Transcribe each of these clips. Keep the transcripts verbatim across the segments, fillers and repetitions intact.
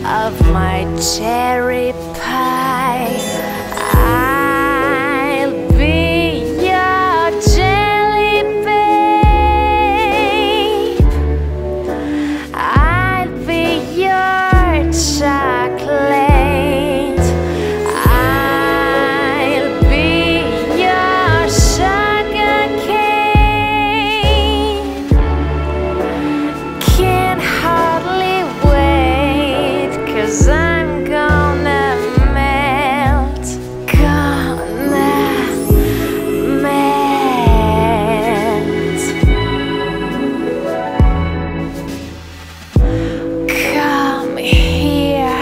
of my cherry pie. I'll be your jelly babe. I'll be your chocolate. I'll be your sugar cane. Can't hardly wait, 'cause I'm gonna melt, gonna melt. Come here,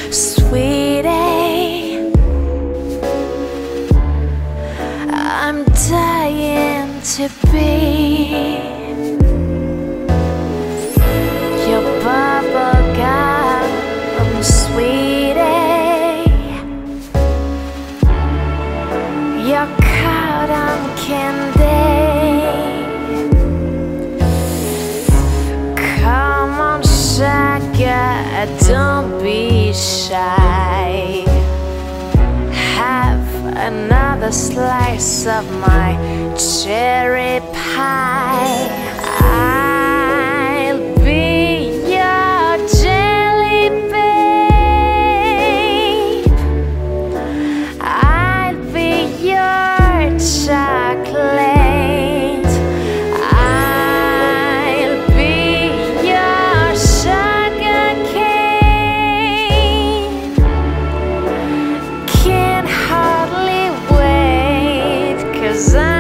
sweetie, I'm dying to be your bubblegum, sweetie, your cotton candy. Come on, sugar, don't be shy. Have another slice of my cherry pie. I'll be your jelly babe. I'll be your chocolate. I'll be your sugar cane. Can't hardly wait, 'cause I